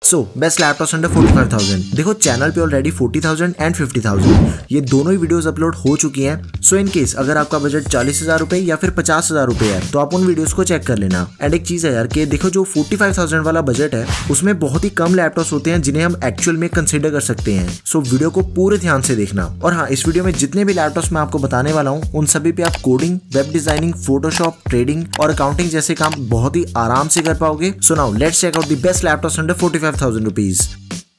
So best laptops under 45,000। देखो channel पे already 40,000 and 50,000 ये दोनों ही वीडियोस अपलोड हो चुकी हैं। सो इन केस अगर आपका बजट 40,000 रुपए या फिर 50,000 रुपए है तो आप उन वीडियोस को चेक कर लेना। एंड एक चीज है यार कि देखो जो 45,000 वाला बजट है उसमें बहुत ही कम लैपटॉप्स होते हैं जिन्हें हम एक्चुअल में कंसिडर कर सकते हैं। सो वीडियो को पूरे ध्यान से देखना। और हाँ, इस वीडियो में जितने भी लैपटॉप्स मैं आपको बताने वाला हूँ उन सभी पे आप coding, web designing, Photoshop, trading और अकाउंटिंग जैसे काम बहुत ही आराम से कर पाओगे। So now let's check out the best laptops under 45,000 rupees.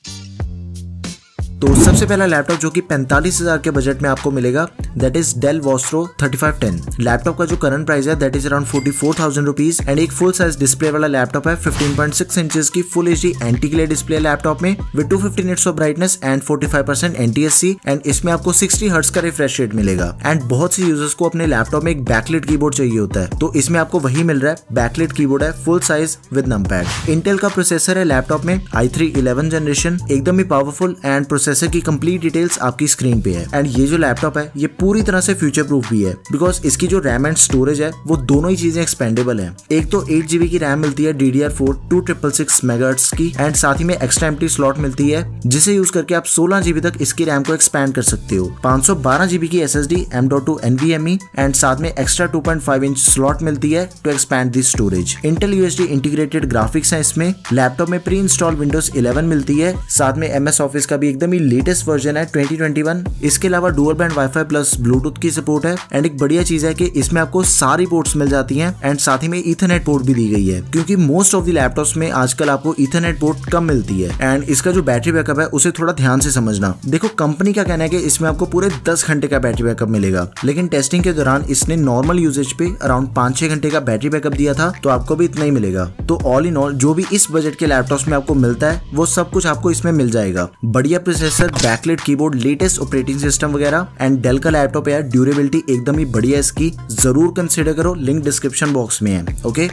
तो सबसे पहला लैपटॉप जो कि 45,000 के बजट में आपको मिलेगा that is Dell Vostro 3510। Laptop का जो करंट प्राइस है that is around 44,000 rupees and एक फुल साइज डिस्प्ले वाला लैपटॉप है। 15.6 इंचेस की full HD anti glare display laptop में with 250 nits of brightness and 45% NTSC and इसमें आपको 60 हर्ट्ज का रिफ्रेश रेट मिलेगा। एंड बहुत से यूजर्स को अपने लैपटॉप में एक बैकलिट कीबोर्ड चाहिए होता है तो इसमें आपको वही मिल रहा है। बैकलिट कीबोर्ड है, full size with numpad. Intel का प्रोसेसर है लैपटॉप में i3 11 जनरेशन, एकदम ही पावरफुल एंड प्रोसेसर की कंप्लीट डिटेल्स आपकी स्क्रीन पे है। एंड ये जो लैपटॉप है ये पूरी तरह से फ्यूचर प्रूफ भी है बिकॉज इसकी जो रैम एंड स्टोरेज है वो दोनों ही चीजें एक्सपेंडेबल है। एक तो 8GB की रैम मिलती है DDR4 2666 मेगाहर्ट्ज की एंड साथ ही में एक्स्ट्रा एम्प्टी स्लॉट मिलती है जिसे यूज करके आप 16GB तक इसकी रैम को एक्सपैंड कर सकते हो। 512GB की SSD M.2 NVMe एंड साथ में एक्स्ट्रा 2.5 इंच स्लॉट मिलती है to expand this storage. Intel UHD integrated graphics है इसमें। लैपटॉप में प्री इंस्टॉल विंडोज 11 मिलती है, साथ में MS ऑफिस का भी एकदम ही लेटेस्ट वर्जन है 2021। इसके अलावा dual band wifi plus Bluetooth की सपोर्ट है। एंड एक बढ़िया चीज है कि इसमें आपको सारी पोर्ट्स मिल जाती हैं एंड साथ ही में ईथरनेट पोर्ट भी दी गई है क्योंकि मोस्ट ऑफ द लैपटॉप्स में आजकल आपको ईथरनेट पोर्ट कम मिलती है। एंड इसका जो बैटरी बैकअप है उसे थोड़ा ध्यान से समझना। देखो कंपनी का कहना है कि इसमें आपको पूरे 10 घंटे का बैटरी बैकअप मिलेगा, लेकिन टेस्टिंग के दौरान इसने नॉर्मल यूजेज पे अराउंड 5-6 घंटे का बैटरी बैकअप दिया था तो आपको भी इतना ही मिलेगा। तो ऑल इन ऑल जो भी इस बजट के लैपटॉप्स में आपको मिलता है वो सब कुछ आपको इसमें मिल जाएगा। बढ़िया processor, backlit keyboard, latest operating system वगैरह एंड डेल का लैपटॉप है। ड्यूरेबिलिटी एकदम ही बढ़िया इसकी, जरूर कंसीडर करो, लिंक डिस्क्रिप्शन बॉक्स में है। Okay,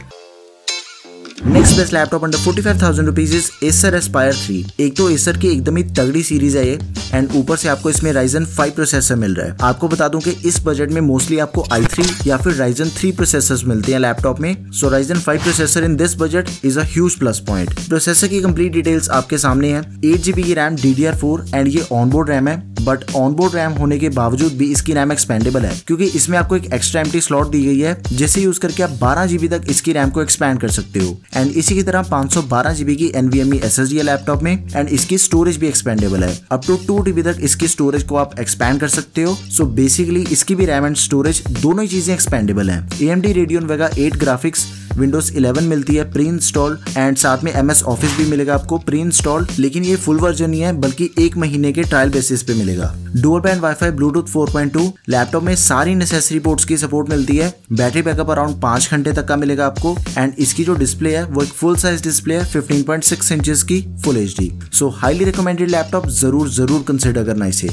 next best laptop under 45,000 rupees is Acer Aspire 3। एक तो Acer की एकदम ही तगड़ी सीरीज है ये एंड ऊपर से आपको इसमें Ryzen 5 प्रोसेसर मिल रहा है। आपको बता दूं कि इस बजट में मोस्टली आपको i3 या फिर Ryzen 3 प्रोसेसर्स मिलते हैं लैपटॉप में। So Ryzen 5 processor in this budget is a huge plus point. Processor की कंप्लीट डिटेल्स आपके सामने है। 8GB की रैम DDR4 एंड ये ऑनबोर्ड रैम है, बट ऑनबोर्ड रैम होने के बावजूद भी इसकी रैम एक्सपेंडेबल है क्योंकि इसमें आपको एक एक्स्ट्रा एम्प्टी स्लॉट दी गई है जिसे यूज करके आप 12GB तक इसकी रैम को एक्सपैंड कर सकते हो। एंड इसी की तरह 512GB की NVMe SSD है लैपटॉप में एंड इसकी स्टोरेज भी एक्सपेंडेबल है। अप टू 2TB तक इसकी स्टोरेज को आप एक्सपैंड कर सकते हो। सो बेसिकली इसकी भी रैम एंड स्टोरेज दोनों ही चीजें एक्सपेंडेबल है। AMD Radeon Vega 8 graphics, Windows 11 मिलती है प्री इंस्टॉल एंड साथ में MS ऑफिस भी मिलेगा आपको प्री इंस्टॉल, लेकिन ये फुल वर्जन नहीं है बल्कि 1 महीने के ट्रायल बेसिस पे मिलेगा। Dual band wifi Bluetooth 4.2, laptop में सारी नेसेसरी पोर्ट्स की सपोर्ट मिलती है। बैटरी बैकअप अराउंड 5 घंटे तक का मिलेगा आपको एंड इसकी जो डिस्प्ले है वो एक फुल साइज डिस्प्ले है 15.6 इंचेस की full HD। So highly recommended laptop, जरूर कंसिडर करना इसे।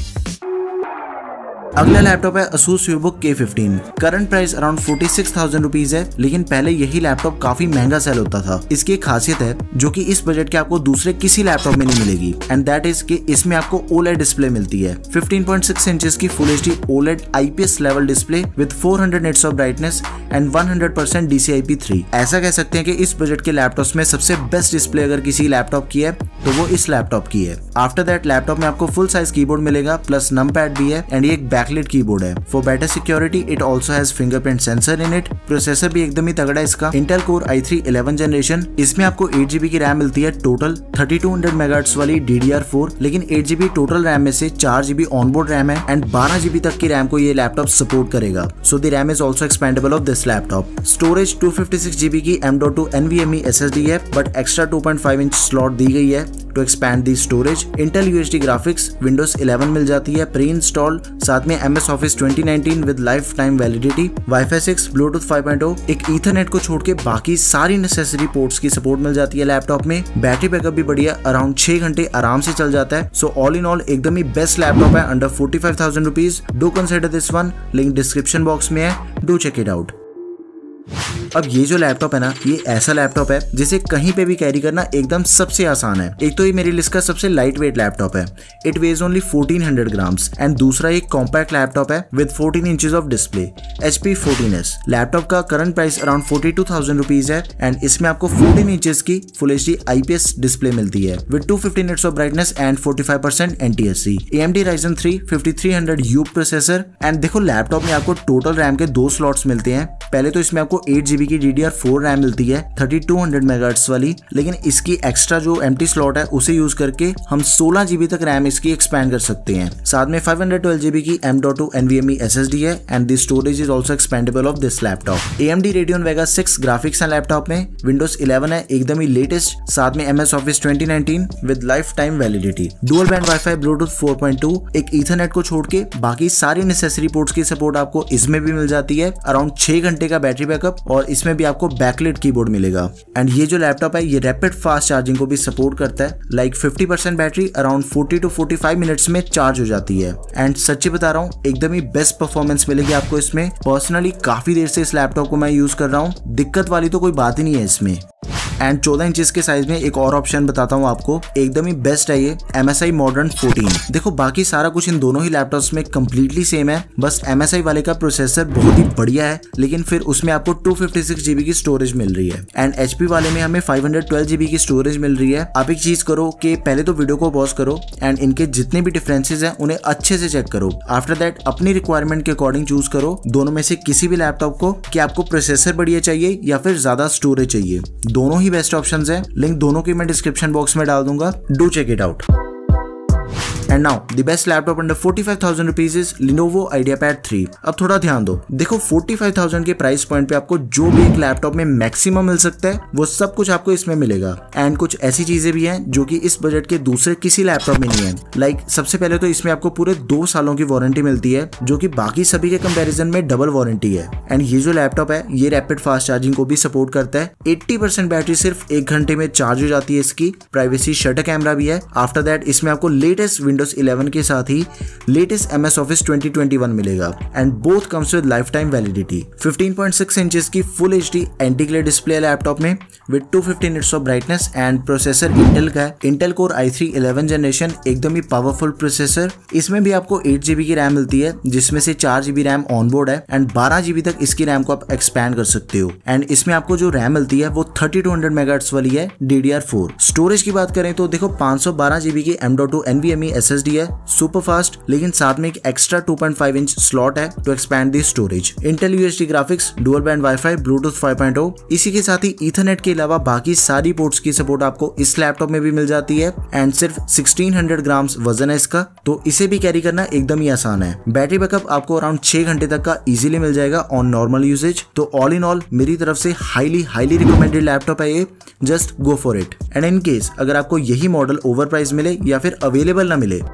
अगला लैपटॉप है Asus VivoBook K15। Current price around 46,000 rupees है, लेकिन पहले यही लैपटॉप काफी महंगा सेल होता था। इसकी एक खासियत है जो कि इस बजट के आपको दूसरे किसी लैपटॉप में नहीं मिलेगी एंड दैट इज कि इसमें आपको OLED डिस्प्ले मिलती है। 15.6 इंचेस की full HD OLED IPS level display with 400 nits of brightness and 100% DCI-P3। ऐसा कह सकते हैं कि इस बजट के लैपटॉप्स में सबसे बेस्ट डिस्प्ले अगर किसी लैपटॉप की है तो वो इस लैपटॉप की है। आफ्टर दैट लैपटॉप में आपको फुल साइज कीबोर्ड मिलेगा प्लस नंपैड भी है एंड ये एक बैकलिट कीबोर्ड है। For better security it also has fingerprint sensor in it. Processor भी एकदम ही तगड़ा है इसका, इंटेल कोर i3 11 जनरेशन। इसमें आपको 8GB की रैम मिलती है टोटल, 3200 मेगाहर्ट्ज वाली DDR4, लेकिन 8GB टोटल रैम में से 4GB ऑनबोर्ड रैम है एंड 12GB तक की रैम को ये लैपटॉप सपोर्ट करेगा। So the RAM is also expandable of this laptop. Storage 256GB की M.2 NVMe SSD है बट एक्स्ट्रा 2.5 इंच स्लॉट दी गई है to expand the storage. Intel UHD graphics, Windows 11 मिल जाती है प्री इंस्टॉल, साथ में MS office 2019 with lifetime validity, wifi 6, Bluetooth 5.0, एक ईथरनेट को छोड़ के बाकी सारी नेसेसरी पोर्ट्स की सपोर्ट मिल जाती है लैपटॉप में। बैटरी बैकअप भी बढ़िया, अराउंड 6 घंटे आराम से चल जाता है। सो ऑल इन ऑल एकदम ही बेस्ट लैपटॉप है under 45,000 rupees. Do consider this one, link description box में है, डू चेक इट आउट। अब ये जो लैपटॉप है ना, ये ऐसा लैपटॉप है जिसे कहीं पे भी कैरी करना एकदम सबसे आसान है। एक तो ये मेरी लिस्ट का सबसे लाइट वेट लैपटॉप है, it weighs only 1400 grams, and दूसरा एक कॉम्पैक्ट लैपटॉप है with 14 inches of display, HP 14s। Laptop का करंट प्राइस अराउंड 42,000 रुपीज है, एंड इसमें आपको 14 इंचेस की फुल HD IPS डिस्प्ले मिलती है with 250 nits of brightness and 45% NTSC। AMD Ryzen 3 5300U processor. And देखो लैपटॉप में आपको टोटल रैम के 2 स्लॉट्स मिलते हैं। पहले तो इसमें आपको 8GB की DDR4 रैम मिलती है 3200 MHz वाली, लेकिन इसकी एक्स्ट्रा जो एम्प्टी स्लॉट है उसे यूज करके हम 16GB तक रैम इसकी एक्सपैंड कर सकते हैं। साथ में 512GB की M.2 NVMe SSD है, and the storage is also expandable of this laptop. AMD Radeon Vega 6 graphics है लैपटॉप में, Windows 11 है एकदम ही लेटेस्ट, साथ में MS Office 2019 with lifetime validity. Dual band wifi Bluetooth 4.2, एक ईथरनेट को छोड़ के बाकी सारी नेसेसरी पोर्ट्स की सपोर्ट आपको इसमें भी मिल जाती है। अराउंड 6 घंटे का बैटरी बैकअप, और इसमें भी आपको बैकलाइट कीबोर्ड मिलेगा। एंड ये जो लैपटॉप है ये रैपिड फास्ट चार्जिंग को भी सपोर्ट करता है। Like 50% battery around 40 to 45 minutes में चार्ज हो जाती है। एंड सच्ची बता रहा हूँ एकदम ही बेस्ट परफॉर्मेंस मिलेगी आपको इसमें। पर्सनली काफी देर से इस लैपटॉप को मैं यूज कर रहा हूँ, दिक्कत वाली तो कोई बात ही नहीं है इसमें। एंड 14 इंचेस के साइज में एक और ऑप्शन बताता हूँ आपको, एकदम ही बेस्ट है ये MSI Modern 14। देखो बाकी सारा कुछ इन दोनों ही लैपटॉप्स में कंप्लीटली सेम है, बस MSI वाले का प्रोसेसर बहुत ही बढ़िया है, लेकिन फिर उसमें आपको 256GB की स्टोरेज मिल रही है, एंड HP वाले में हमें 512GB की स्टोरेज मिल रही है। आप एक चीज करो कि पहले तो वीडियो को पॉज करो एंड इनके जितने भी डिफरेंसेस हैं उन्हें अच्छे से चेक करो। आफ्टर दैट अपनी रिक्वायरमेंट के अकॉर्डिंग चूज करो दोनों में से किसी भी लैपटॉप को, कि आपको प्रोसेसर बढ़िया चाहिए या फिर ज्यादा स्टोरेज चाहिए। दोनों ही बेस्ट ऑप्शंस हैं, लिंक दोनों की मैं डिस्क्रिप्शन बॉक्स में डाल दूंगा, do check it out. And now the best laptop under 45,000 rupees is Lenovo IdeaPad 3। अब थोड़ा ध्यान दो, देखो 45,000 के प्राइस पॉइंट पे आपको जो भी एक लैपटॉप में मैक्सिमम मिल सकता है वो सब कुछ आपको इसमें मिलेगा। एंड कुछ ऐसी चीजें भी हैं जो कि इस बजट के दूसरे किसी लैपटॉप में नहीं है। लाइक सबसे पहले तो इसमें आपको पूरे 2 सालों की वारंटी मिलती है, जो कि बाकी सभी के कंपैरिजन में डबल वारंटी है। एंड ये जो लैपटॉप है ये रैपिड फास्ट चार्जिंग को भी सपोर्ट करता है। 80% बैटरी सिर्फ 1 घंटे में चार्ज हो जाती है इसकी। प्राइवेसी शटर कैमरा भी है। आफ्टर दैट इसमें आपको लेटेस्ट Windows 11 के साथ ही लेटेस्ट MS Office 2021 मिलेगा, and both comes with lifetime validity. 15.6 inches की full HD anti glare display laptop में with 250 nits of brightness, and processor Intel का है, Intel Core i3 11th generation, एकदम ही powerful processor. इसमें भी आपको 8GB की रैम मिलती है, जिसमें से 4GB रैम ऑनबोर्ड है, एंड 12GB तक इसकी रैम को आप एक्सपैंड कर सकते हो। एंड इसमें आपको जो रैम मिलती है वो 3200 MHz वाली है DDR4। स्टोरेज की बात करें तो देखो 512GB की M.2 NVMe SSD है, सुपर फास्ट, लेकिन साथ में एक एक्स्ट्रा 2.5 इंच स्लॉट है to expand the storage. Intel UHD graphics, dual band wifi, Bluetooth 5.0, इसी के साथ ही ईथरनेट के अलावा बाकी सारी पोर्ट्स की सपोर्ट आपको इस लैपटॉप में भी मिल जाती है। एंड सिर्फ 1600 ग्राम्स वजन है इसका, तो इसे भी कैरी करना एकदम ही आसान है। बैटरी बैकअप आपको अराउंड 6 घंटे तक का इजीली मिल जाएगा ऑन नॉर्मल यूजेज। तो ऑल इन ऑल मेरी तरफ से हाईली रिकमेंडेड लैपटॉप है ये, just go for it. And in case अगर आपको यही मॉडल ओवर प्राइस मिले या फिर अवेलेबल ना मिले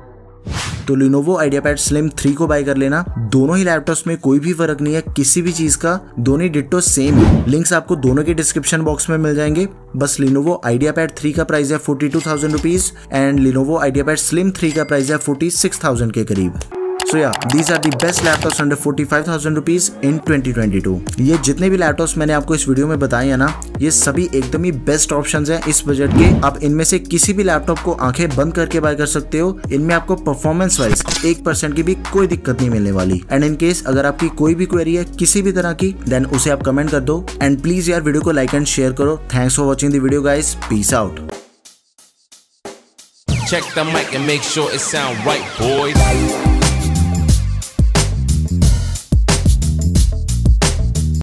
तो Lenovo IdeaPad Slim 3 को बाय कर लेना। दोनों ही लैपटॉप्स में कोई भी फर्क नहीं है किसी भी चीज का, दोनों ही डिट्टो सेम है। लिंक्स आपको दोनों के डिस्क्रिप्शन बॉक्स में मिल जाएंगे। बस Lenovo IdeaPad 3 का प्राइस है 42,000 rupees, and Lenovo IdeaPad Slim 3 का प्राइस है 46,000 के करीब। So yeah, these are the best laptops under 45,000 rupees in 2022। ये जितने भी लैपटॉप्स मैंने आपको इस वीडियो में बताए हैं ना, ये सभी एकदम ही बेस्ट ऑप्शंस हैं इस बजट के। आप इनमें से किसी भी लैपटॉप को आंखें बंद करके बाय कर सकते हो। इनमें आपको परफॉर्मेंस वाइज 1% की भी कोई दिक्कत नहीं मिलने वाली। एंड इन केस अगर आपकी कोई भी क्वेरी है किसी भी तरह की, देन उसे आप कमेंट कर दो। एंड प्लीज यार वीडियो को लाइक एंड शेयर करो। Thanks for watching the video guys, peace out. Check the mic and make sure it sound right, boys.